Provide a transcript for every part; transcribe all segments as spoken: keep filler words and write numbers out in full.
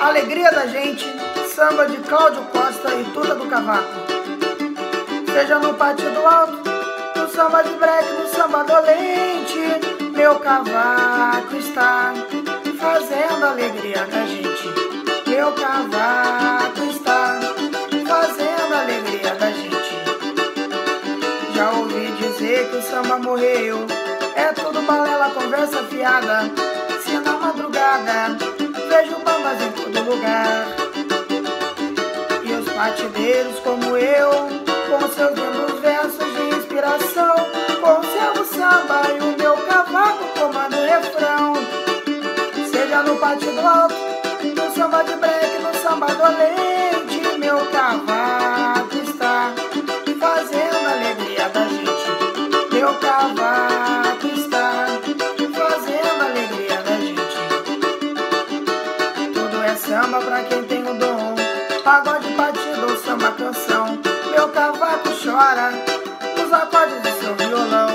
Alegria da Gente, samba de Cláudio Costa e Tuta do Cavaco. Seja no pátio do alto, no samba de break, no samba dolente, meu cavaco está fazendo a alegria da gente. Meu cavaco está fazendo a alegria da gente. Já ouvi dizer que o samba morreu, é tudo balela, conversa fiada. Se na madrugada vejo bambas em todo lugar, e os batideiros como eu, com seus lindos versos de inspiração, conservo o samba e o meu cavaco comanda o refrão. Seja no pátio do alto, no samba de break, no samba dolente, meu cavaco está fazendo a alegria da gente. Meu cavaco está fazendo a alegria da gente. Tudo é samba pra quem tem o dom, pagode, batido, samba, canção. Meu cavaco chora nos acordes do seu violão.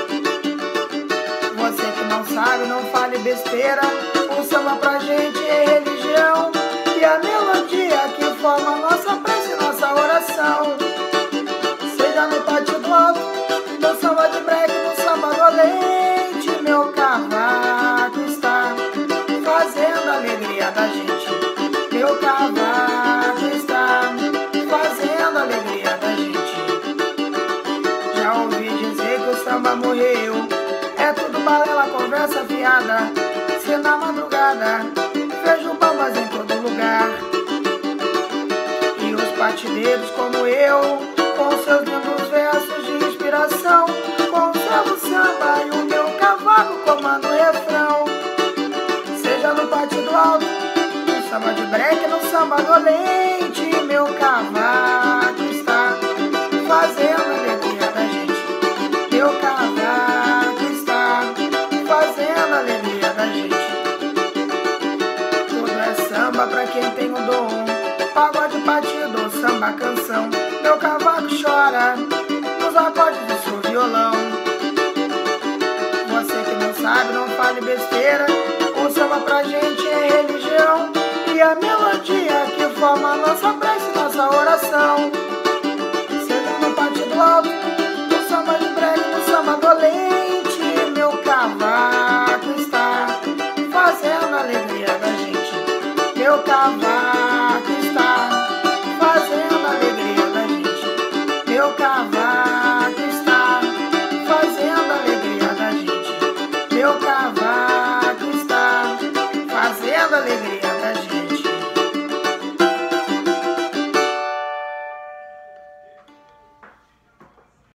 Você que não sabe, não fale besteira. O samba pra gente é religião, e a melodia que forma nossa prece e nossa oração. Seja no pátio do alto, no samba de break, no samba dolente, meu cavaco está fazendo a alegria da gente. Meu cavaco está fazendo a alegria da gente. Já ouvi dizer que o samba morreu, é tudo balela, conversa fiada. Se na madrugada vejo bambas em todo lugar, e os batideiros como eu, com seus lindos versos de inspiração, conservo o samba e o meu cavaco comanda o refrão. Seja no pátio do alto, no samba de break, no samba dolente, meu cavaco está fazendo a alegria da gente. Meu cavaco está fazendo a alegria da gente. Tudo é samba pra quem tem o dom, pagode, batido, samba, canção. Meu cavaco chora nos acordes do seu violão. Você que não sabe, não fale besteira. O samba pra gente é religião, e a melodia que forma a nossa prece e nossa oração. Seja no pátio do alto, no samba de break, no samba dolente, meu cavaco está fazendo a alegria da gente. Meu cavaco está fazendo a alegria da gente. Meu cavaco está fazendo a alegria da gente. Meu cavaco está fazendo a alegria